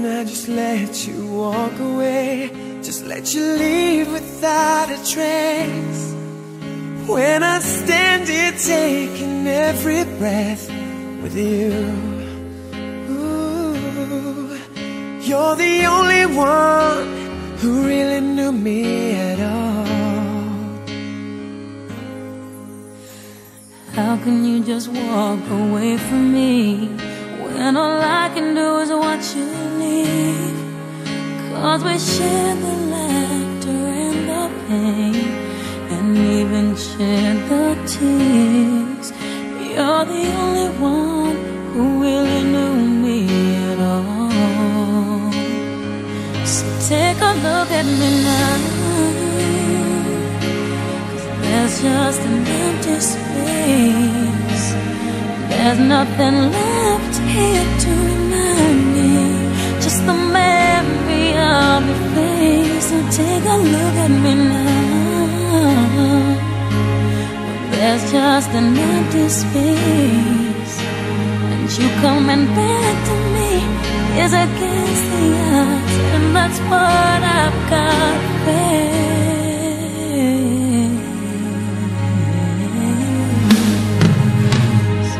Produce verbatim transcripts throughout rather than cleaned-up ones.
And I just let you walk away, just let you leave without a trace. When I stand here taking every breath with you, ooh, you're the only one who really knew me at all. How can you just walk away from me when all I can do is watch you leave? 'Cause we share the laughter and the pain, and even share the tears. You're the only one who really knew me at all. So take a look at me now, 'cause there's just an empty space. There's nothing left here to remind me, just the memory of your face. So take a look at me now. There's just an empty space, and you coming back to me is against the odds, and that's what I've got to face.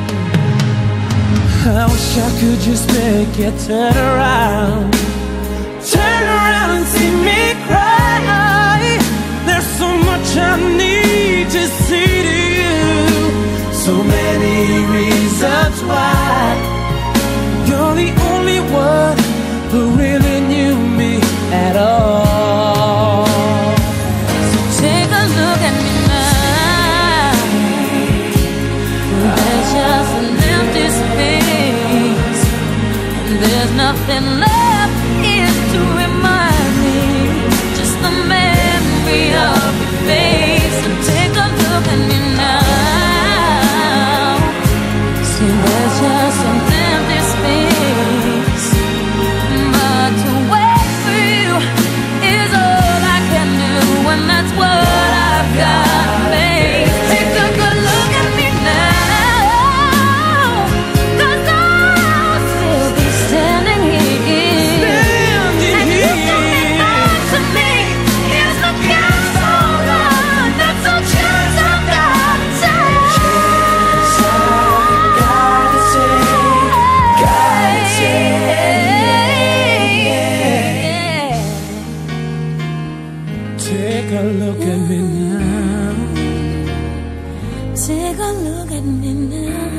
I wish I could just make it turn around, turn around and see me cry. There's so much I need to say to you, so many reasons why. You're the only one who really knew me at all. So take a look at me now. There's just an empty space, and there's nothing left here to remind me, just the memory of your face. So take a look at me now. See, there's just an empty space, but to wait for you is all I can do, and that's what I've got to face. Take a good look at me now, 'cause I'll still be standing here, Standing and you coming back to me is the chance all on, that's the chance I've got to take. Chance I've got to take, got to take. Take a look at me now. Take a look at me now.